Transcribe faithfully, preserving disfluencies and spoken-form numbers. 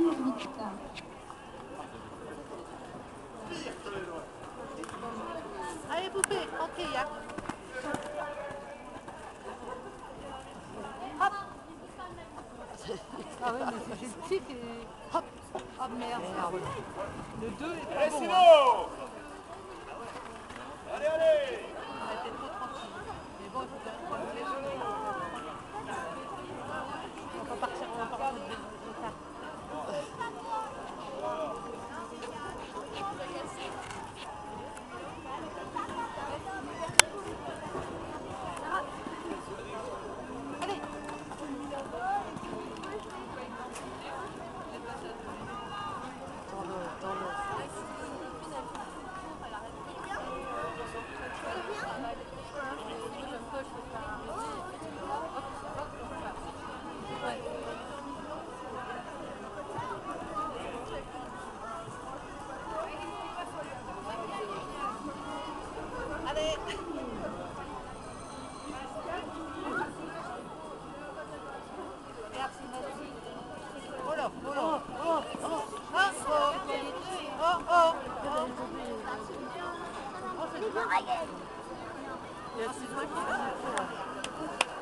Allez poupée, tranquille hein. Hop. Ah ouais mais j'ai le tic et hop. Ah merde, merde. Le deux est pas bon. Hein. Allez, allez. On a été trop tranquille. Mais bon, il faut bien qu'on le laisse. On va partir, on va pas remettre de tard. Allez. Allez. Merci, merci. Oh là, oh là, oh, oh, oh, oh, oh, oh. Oh, c'est toi. Il y a six fois qu'il a